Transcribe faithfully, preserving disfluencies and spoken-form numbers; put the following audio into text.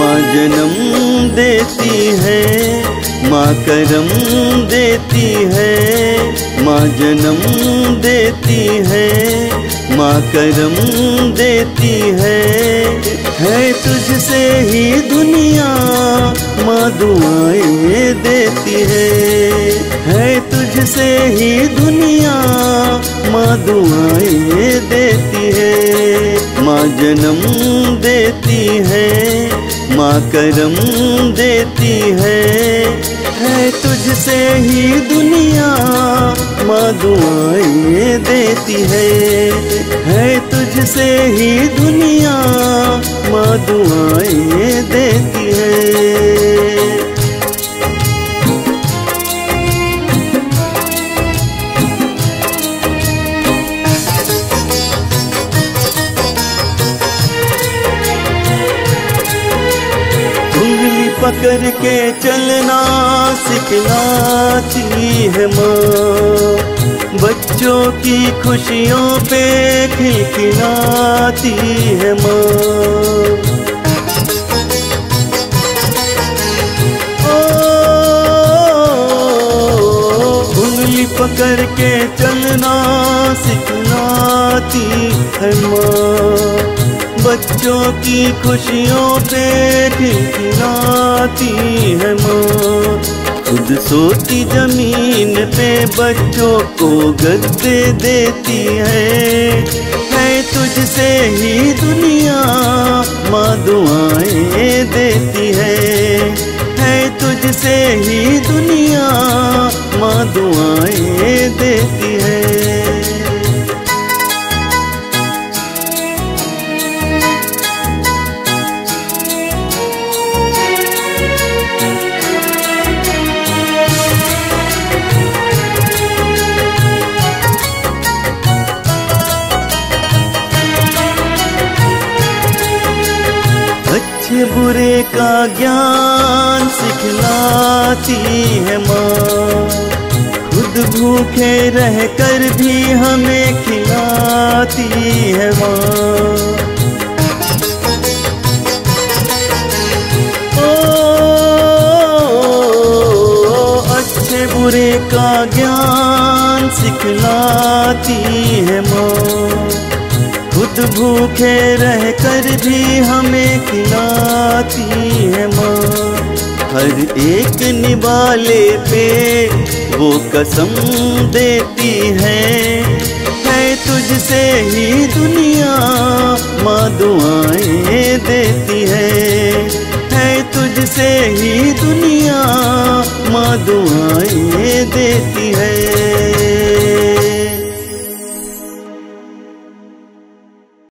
माँ जन्म देती है, माँ करम देती है, माँ जन्म देती है, माँ करम देती है। है तुझसे ही दुनिया माँ दुआएं देती है, है तुझसे ही दुनिया माँ दुआएं देती है। माँ जन्म देती है, माँ करम देती है, है तुझसे ही दुनिया माँ दुआएं देती है, है तुझसे ही दुनिया माँ दुआएं देती है। पकड़ के चलना सिखलाती है माँ, बच्चों की खुशियों पे खिलखिलाती है माँ। ओ उंगली पकड़ के चलना सिखलाती है माँ, बच्चों की खुशियों पे खिलखिलाती है माँ। खुद सोती जमीन पे बच्चों को गद्दे देती है, है तुझसे ही दुनिया माँ दुआएं देती है, है तुझसे ही दुनिया माँ दुआएं देती है। अच्छे बुरे का ज्ञान सिखलाती है माँ, खुद भूखे रह कर भी हमें खिलाती है माँ। ओ अच्छे बुरे का ज्ञान सिखलाती है माँ, खुद भूखे रह कर भी हमें खिलाती है माँ। हर एक निवाले पे वो कसम देती है, है तुझसे ही दुनिया माँ दुआएं देती है, है तुझसे ही दुनिया माँ दुआएं देती है।